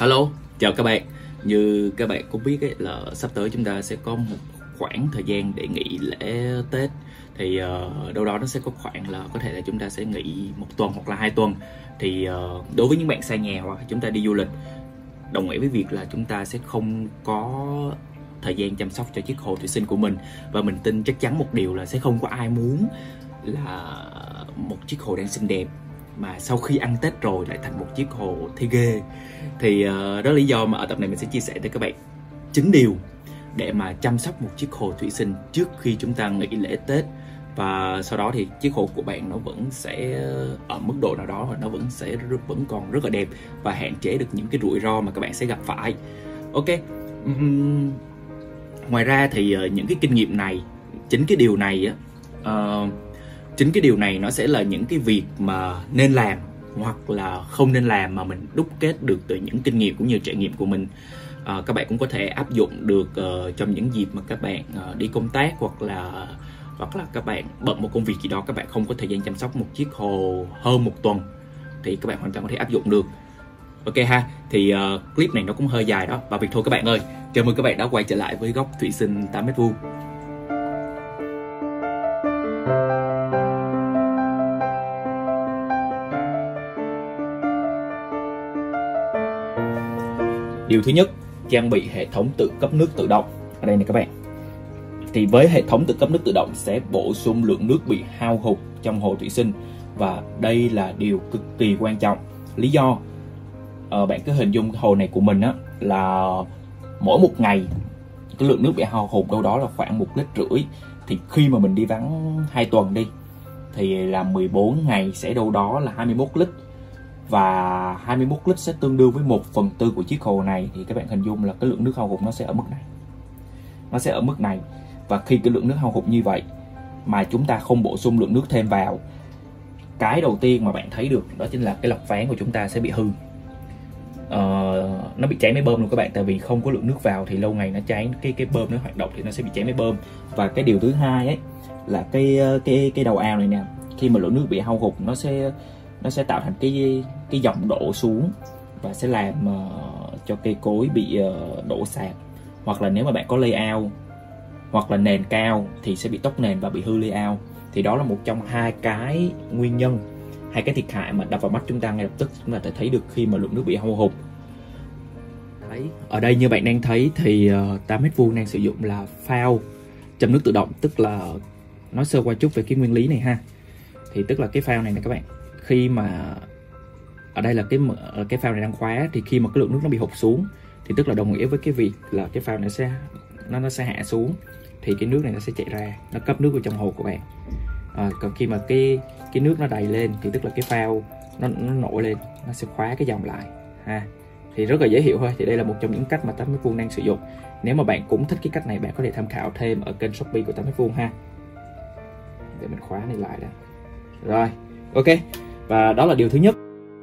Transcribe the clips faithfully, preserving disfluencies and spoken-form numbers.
Hello, chào các bạn. Như các bạn cũng biết ấy, là sắp tới chúng ta sẽ có một khoảng thời gian để nghỉ lễ Tết. Thì uh, đâu đó nó sẽ có khoảng là có thể là chúng ta sẽ nghỉ một tuần hoặc là hai tuần. Thì uh, đối với những bạn xa nhà hoặc chúng ta đi du lịch, đồng nghĩa với việc là chúng ta sẽ không có thời gian chăm sóc cho chiếc hồ thủy sinh của mình. Và mình tin chắc chắn một điều là sẽ không có ai muốn là một chiếc hồ đang xinh đẹp mà sau khi ăn Tết rồi lại thành một chiếc hồ thấy ghê. Thì uh, đó là lý do mà ở tập này mình sẽ chia sẻ tới các bạn chín điều để mà chăm sóc một chiếc hồ thủy sinh trước khi chúng ta nghỉ lễ Tết. Và sau đó thì chiếc hồ của bạn nó vẫn sẽ ở mức độ nào đó, nó vẫn sẽ vẫn còn rất là đẹp và hạn chế được những cái rủi ro mà các bạn sẽ gặp phải. Ok. Uhm, ngoài ra thì uh, những cái kinh nghiệm này, chính cái điều này á, uh, chính cái điều này nó sẽ là những cái việc mà nên làm hoặc là không nên làm mà mình đúc kết được từ những kinh nghiệm cũng như trải nghiệm của mình. À, các bạn cũng có thể áp dụng được uh, trong những dịp mà các bạn uh, đi công tác hoặc là hoặc là các bạn bận một công việc gì đó, các bạn không có thời gian chăm sóc một chiếc hồ hơn một tuần thì các bạn hoàn toàn có thể áp dụng được. Ok ha, thì uh, clip này nó cũng hơi dài đó, và việc thôi các bạn ơi. Chào mừng các bạn đã quay trở lại với góc thủy sinh tám mét vuông. Điều thứ nhất, trang bị hệ thống tự cấp nước tự động. Ở đây này các bạn. Thì với hệ thống tự cấp nước tự động sẽ bổ sung lượng nước bị hao hụt trong hồ thủy sinh, và đây là điều cực kỳ quan trọng. Lý do uh, bạn cứ hình dung hồ này của mình á, là mỗi một ngày cái lượng nước bị hao hụt đâu đó là khoảng một lít rưỡi. Thì khi mà mình đi vắng hai tuần đi thì là mười bốn ngày sẽ đâu đó là hai mươi mốt lít. Và hai mươi mốt lít sẽ tương đương với một phần tư của chiếc hồ này. Thì các bạn hình dung là cái lượng nước hao hụt nó sẽ ở mức này. Nó sẽ ở mức này. Và khi cái lượng nước hao hụt như vậy mà chúng ta không bổ sung lượng nước thêm vào, cái đầu tiên mà bạn thấy được đó chính là cái lọc ván của chúng ta sẽ bị hư. Ờ, nó bị cháy máy bơm luôn các bạn. Tại vì không có lượng nước vào thì lâu ngày nó cháy, cái cái bơm nó hoạt động thì nó sẽ bị cháy máy bơm. Và cái điều thứ hai ấy là cái cái cái đầu ao này nè, khi mà lượng nước bị hao hụt nó sẽ nó sẽ tạo thành cái cái dòng đổ xuống và sẽ làm uh, cho cây cối bị uh, đổ sạt. Hoặc là nếu mà bạn có layout hoặc là nền cao thì sẽ bị tốc nền và bị hư layout. Thì đó là một trong hai cái nguyên nhân, hai cái thiệt hại mà đập vào mắt chúng ta ngay lập tức chúng ta thể thấy được khi mà lượng nước bị hao hụt. Thấy ở đây như bạn đang thấy thì uh, tám mét vuông đang sử dụng là phao châm nước tự động. Tức là nói sơ qua chút về cái nguyên lý này ha. Thì tức là cái phao này nè các bạn, khi mà ở đây là cái cái phao này đang khóa, thì khi mà cái lượng nước nó bị hụt xuống thì tức là đồng nghĩa với cái việc là cái phao này sẽ nó nó sẽ hạ xuống, thì cái nước này nó sẽ chảy ra, nó cấp nước vào trong hồ của bạn. À, còn khi mà cái cái nước nó đầy lên thì tức là cái phao nó nó nổi lên, nó sẽ khóa cái dòng lại ha. Thì rất là dễ hiểu thôi. Thì đây là một trong những cách mà tám mét vuông đang sử dụng. Nếu mà bạn cũng thích cái cách này, bạn có thể tham khảo thêm ở kênh Shopee của tám mét vuông ha. Để mình khóa này lại đã. Rồi, ok. Và đó là điều thứ nhất.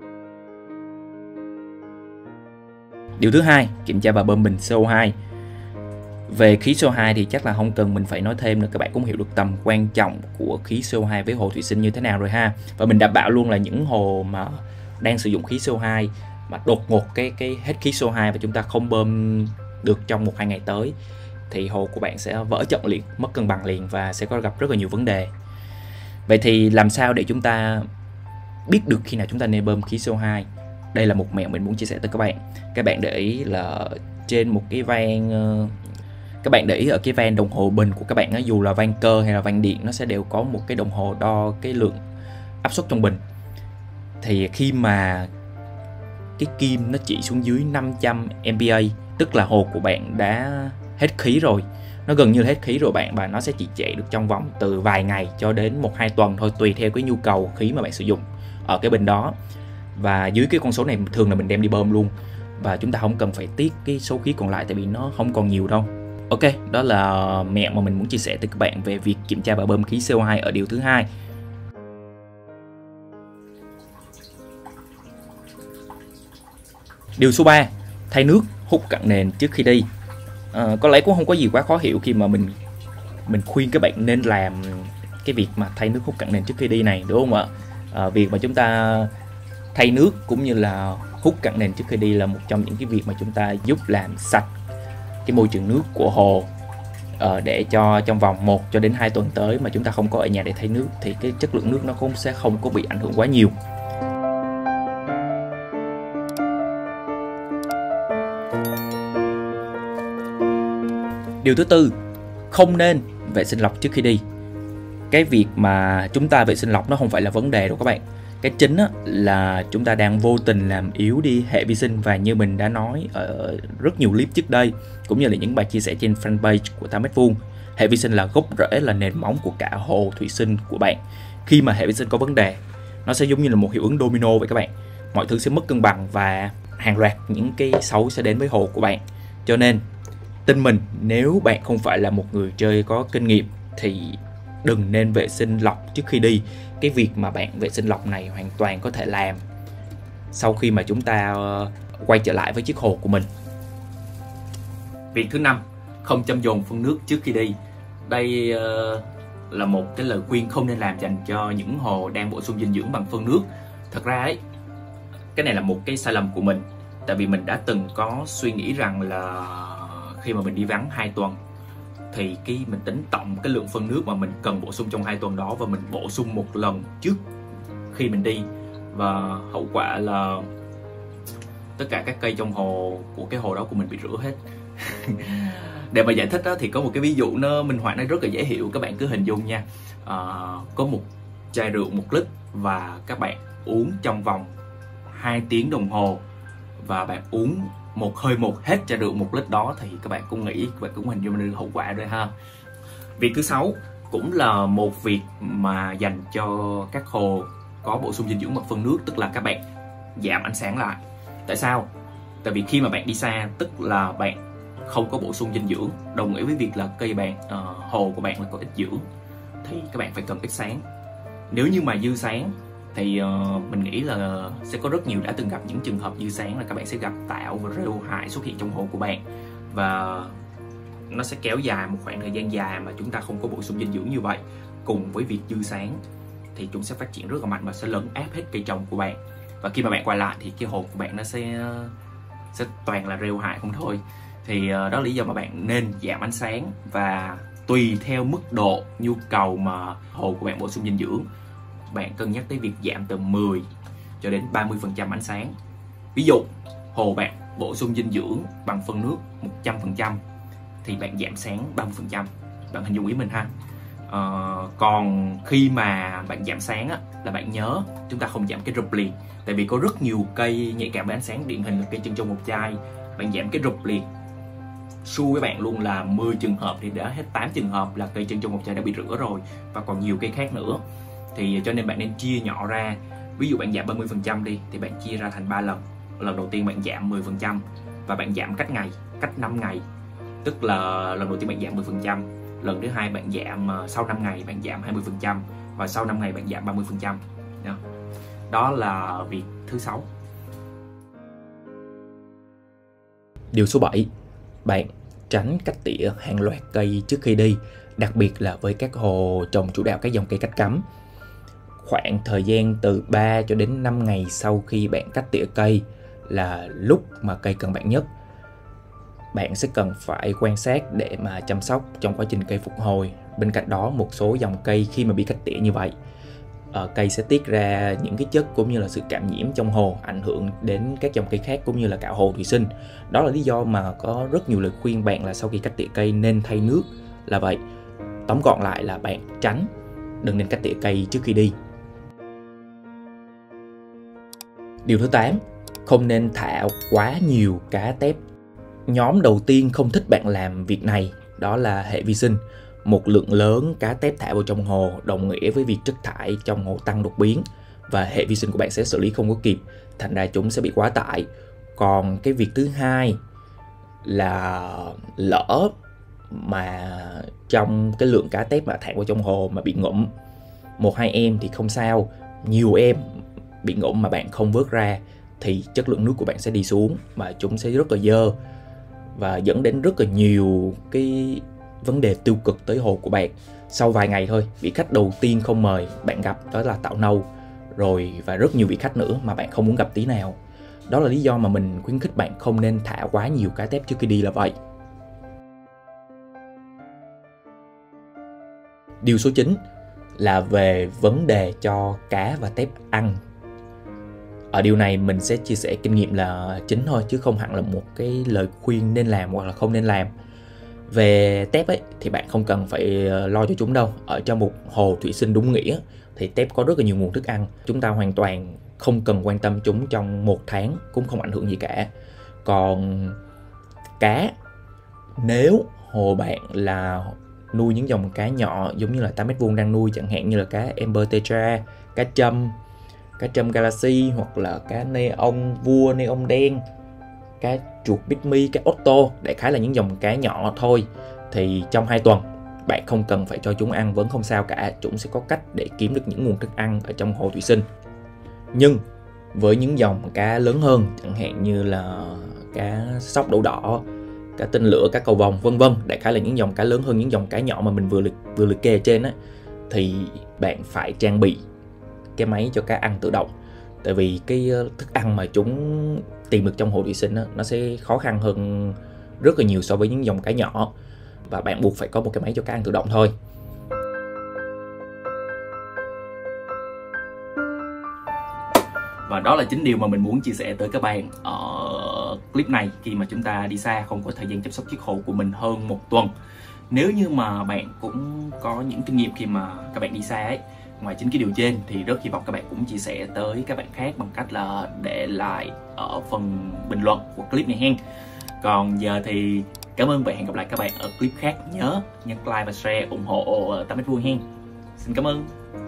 Điều thứ hai, kiểm tra và bơm bình xê o hai. Về khí xê o hai thì chắc là không cần mình phải nói thêm nữa, các bạn cũng hiểu được tầm quan trọng của khí xê o hai với hồ thủy sinh như thế nào rồi ha. Và mình đảm bảo luôn là những hồ mà đang sử dụng khí xê o hai mà đột ngột cái cái hết khí xê o hai và chúng ta không bơm được trong một hai ngày tới thì hồ của bạn sẽ vỡ trận liền, mất cân bằng liền và sẽ có gặp rất là nhiều vấn đề. Vậy thì làm sao để chúng ta biết được khi nào chúng ta nên bơm khí xê o hai? Đây là một mẹo mình muốn chia sẻ tới các bạn. Các bạn để ý là trên một cái van, các bạn để ý ở cái van đồng hồ bình của các bạn á, dù là van cơ hay là van điện, nó sẽ đều có một cái đồng hồ đo cái lượng áp suất trong bình. Thì khi mà cái kim nó chỉ xuống dưới năm trăm em pê a, tức là hồ của bạn đã hết khí rồi, nó gần như là hết khí rồi bạn, và nó sẽ chỉ chạy được trong vòng từ vài ngày cho đến một hai tuần thôi, tùy theo cái nhu cầu khí mà bạn sử dụng ở cái bình đó. Và dưới cái con số này thường là mình đem đi bơm luôn, và chúng ta không cần phải tiếc cái số khí còn lại tại vì nó không còn nhiều đâu. Ok, đó là mẹo mà mình muốn chia sẻ tới các bạn về việc kiểm tra và bơm khí xê o hai ở điều thứ hai. Điều số ba, thay nước hút cặn nền trước khi đi. À, có lẽ cũng không có gì quá khó hiểu khi mà mình mình khuyên các bạn nên làm cái việc mà thay nước hút cặn nền trước khi đi này, đúng không ạ? À, việc mà chúng ta thay nước cũng như là hút cặn nền trước khi đi là một trong những cái việc mà chúng ta giúp làm sạch cái môi trường nước của hồ, ờ, để cho trong vòng một cho đến hai tuần tới mà chúng ta không có ở nhà để thay nước thì cái chất lượng nước nó cũng sẽ không có bị ảnh hưởng quá nhiều. Điều thứ tư, không nên vệ sinh lọc trước khi đi. Cái việc mà chúng ta vệ sinh lọc nó không phải là vấn đề đâu các bạn. Cái chính á, là chúng ta đang vô tình làm yếu đi hệ vi sinh, và như mình đã nói ở rất nhiều clip trước đây cũng như là những bài chia sẻ trên fanpage của tám mét vuông, hệ vi sinh là gốc rễ, là nền móng của cả hồ thủy sinh của bạn. Khi mà hệ vi sinh có vấn đề, nó sẽ giống như là một hiệu ứng domino vậy các bạn. Mọi thứ sẽ mất cân bằng và hàng loạt những cái xấu sẽ đến với hồ của bạn. Cho nên tin mình, nếu bạn không phải là một người chơi có kinh nghiệm thì đừng nên vệ sinh lọc trước khi đi. Cái việc mà bạn vệ sinh lọc này hoàn toàn có thể làm sau khi mà chúng ta quay trở lại với chiếc hồ của mình. Việc thứ năm, không châm dồn phun nước trước khi đi. Đây uh, là một cái lời khuyên không nên làm dành cho những hồ đang bổ sung dinh dưỡng bằng phân nước. Thật ra ấy, cái này là một cái sai lầm của mình. Tại vì mình đã từng có suy nghĩ rằng là khi mà mình đi vắng hai tuần thì cái mình tính tổng cái lượng phân nước mà mình cần bổ sung trong hai tuần đó, và mình bổ sung một lần trước khi mình đi, và hậu quả là tất cả các cây trong hồ của cái hồ đó của mình bị rửa hết. Để mà giải thích đó, thì có một cái ví dụ nó minh họa nó rất là dễ hiểu, các bạn cứ hình dung nha. À, có một chai rượu một lít và các bạn uống trong vòng hai tiếng đồng hồ, và bạn uống một hơi một hết chai rượu một lít đó, thì các bạn cũng nghĩ, các bạn cũng hình dung được hậu quả rồi ha. Việc thứ sáu cũng là một việc mà dành cho các hồ có bổ sung dinh dưỡng bằng phân nước, tức là các bạn giảm ánh sáng lại. Tại sao? Tại vì khi mà bạn đi xa, tức là bạn không có bổ sung dinh dưỡng, đồng nghĩa với việc là cây bạn, uh, hồ của bạn là có ít dưỡng, thì các bạn phải cần ít sáng. Nếu như mà dư sáng thì uh, mình nghĩ là sẽ có rất nhiều đã từng gặp những trường hợp dư sáng là các bạn sẽ gặp tảo và rêu hại xuất hiện trong hồ của bạn, và nó sẽ kéo dài một khoảng thời gian dài mà chúng ta không có bổ sung dinh dưỡng như vậy. Cùng với việc dư sáng thì chúng sẽ phát triển rất là mạnh và sẽ lấn áp hết cây trồng của bạn, và khi mà bạn quay lại thì cái hồ của bạn nó sẽ sẽ toàn là rêu hại không thôi. Thì uh, đó là lý do mà bạn nên giảm ánh sáng, và tùy theo mức độ nhu cầu mà hồ của bạn bổ sung dinh dưỡng, bạn cân nhắc tới việc giảm từ mười cho đến ba mươi phần trăm ánh sáng. Ví dụ hồ bạn bổ sung dinh dưỡng bằng phân nước một trăm phần trăm thì bạn giảm sáng ba mươi phần trăm. Bạn hình dung ý mình ha. Uh, còn khi mà bạn giảm sáng á, là bạn nhớ chúng ta không giảm cái rụp liền, tại vì có rất nhiều cây nhạy cảm với ánh sáng, điển hình là cây chân trong một chai. Bạn giảm cái rụp liền, xui với bạn luôn là mười trường hợp thì đã hết tám trường hợp là cây chân trong một chai đã bị rửa rồi, và còn nhiều cây khác nữa. Thì cho nên bạn nên chia nhỏ ra. Ví dụ bạn giảm ba mươi phần trăm đi thì bạn chia ra thành ba lần. Lần đầu tiên bạn giảm mười phần trăm và bạn giảm cách ngày, cách năm ngày. Tức là lần đầu tiên bạn giảm mười phần trăm, lần thứ hai bạn giảm sau năm ngày bạn giảm hai mươi phần trăm, và sau năm ngày bạn giảm ba mươi phần trăm. Đó là việc thứ sáu. Điều số bảy, bạn tránh cắt tỉa hàng loạt cây trước khi đi, đặc biệt là với các hồ trồng chủ đạo các dòng cây cách cắm. Khoảng thời gian từ ba cho đến năm ngày sau khi bạn cắt tỉa cây là lúc mà cây cần bạn nhất. Bạn sẽ cần phải quan sát để mà chăm sóc trong quá trình cây phục hồi. Bên cạnh đó, một số dòng cây khi mà bị cắt tỉa như vậy, uh, cây sẽ tiết ra những cái chất cũng như là sự cảm nhiễm trong hồ, ảnh hưởng đến các dòng cây khác cũng như là cả hồ thủy sinh. Đó là lý do mà có rất nhiều lời khuyên bạn là sau khi cắt tỉa cây nên thay nước là vậy. Tóm gọn lại là bạn tránh, đừng nên cắt tỉa cây trước khi đi. Điều thứ tám, không nên thả quá nhiều cá tép. Nhóm đầu tiên không thích bạn làm việc này đó là hệ vi sinh. Một lượng lớn cá tép thả vào trong hồ đồng nghĩa với việc chất thải trong hồ tăng đột biến, và hệ vi sinh của bạn sẽ xử lý không có kịp, thành ra chúng sẽ bị quá tải. Còn cái việc thứ hai là lỡ mà trong cái lượng cá tép mà thả vào trong hồ mà bị ngụm, một hai em thì không sao, nhiều em bị ngụm mà bạn không vớt ra thì chất lượng nước của bạn sẽ đi xuống, mà chúng sẽ rất là dơ và dẫn đến rất là nhiều cái vấn đề tiêu cực tới hồ của bạn. Sau vài ngày thôi, vị khách đầu tiên không mời bạn gặp đó là tạo nâu rồi, và rất nhiều vị khách nữa mà bạn không muốn gặp tí nào. Đó là lý do mà mình khuyến khích bạn không nên thả quá nhiều cá tép trước khi đi là vậy. Điều số chín là về vấn đề cho cá và tép ăn. Ở điều này mình sẽ chia sẻ kinh nghiệm là chính thôi, chứ không hẳn là một cái lời khuyên nên làm hoặc là không nên làm. Về tép ấy thì bạn không cần phải lo cho chúng đâu. Ở trong một hồ thủy sinh đúng nghĩa thì tép có rất là nhiều nguồn thức ăn. Chúng ta hoàn toàn không cần quan tâm chúng trong một tháng, cũng không ảnh hưởng gì cả. Còn cá, nếu hồ bạn là nuôi những dòng cá nhỏ giống như là tám mét vuông đang nuôi, chẳng hạn như là cá Amber Tetra, cá trâm, cá trâm Galaxy, hoặc là cá neon vua, neon đen, cá chuột Pygmy, cá Otto, đại khái là những dòng cá nhỏ thôi, thì trong hai tuần bạn không cần phải cho chúng ăn vẫn không sao cả. Chúng sẽ có cách để kiếm được những nguồn thức ăn ở trong hồ thủy sinh. Nhưng với những dòng cá lớn hơn, chẳng hạn như là cá sóc đậu đỏ, cá tinh lửa, cá cầu vồng, vân vân, đại khái là những dòng cá lớn hơn những dòng cá nhỏ mà mình vừa liệt vừa liệt kê ở trên á, thì bạn phải trang bị cái máy cho cá ăn tự động. Tại vì cái thức ăn mà chúng tìm được trong hồ thủy sinh á, nó sẽ khó khăn hơn rất là nhiều so với những dòng cá nhỏ, và bạn buộc phải có một cái máy cho cá ăn tự động thôi. Và đó là chính điều mà mình muốn chia sẻ tới các bạn ở clip này, khi mà chúng ta đi xa không có thời gian chăm sóc chiếc hồ của mình hơn một tuần. Nếu như mà bạn cũng có những kinh nghiệm khi mà các bạn đi xa ấy, ngoài chính cái điều trên thì rất hy vọng các bạn cũng chia sẻ tới các bạn khác bằng cách là để lại ở phần bình luận của clip này hen. Còn giờ thì cảm ơn và hẹn gặp lại các bạn ở clip khác. Nhớ nhấn like và share ủng hộ tám mét vuông hen. Xin cảm ơn.